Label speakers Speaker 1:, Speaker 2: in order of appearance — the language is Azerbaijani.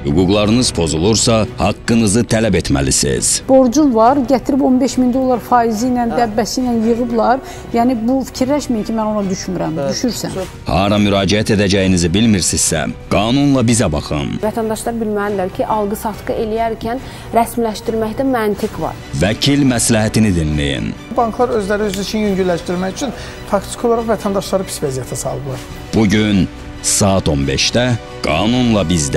Speaker 1: Hüquqlarınız pozulursa haqqınızı tələb etməlisiniz.
Speaker 2: Borcum var, gətirib 15 min dollar faizi ilə, dəbbəsi ilə yığıblar. Yəni bu fikirləşməyin ki, mən ona düşmürəm, düşürsən.
Speaker 1: Hara müraciət edəcəyinizi bilmirsinizsə, qanunla bizə baxın.
Speaker 3: Vətəndaşlar bilməlidirlər ki, alqı-satqı eləyərkən rəsmiləşdirməkdə məntiq var.
Speaker 1: Vəkil məsləhətini dinləyin.
Speaker 4: Banklar özləri öz için yüngülləşdirmək üçün faktiki olaraq vətəndaşları pis vəziyyətə salıblar.
Speaker 1: Bugün saat 15-də qanunla bizdə.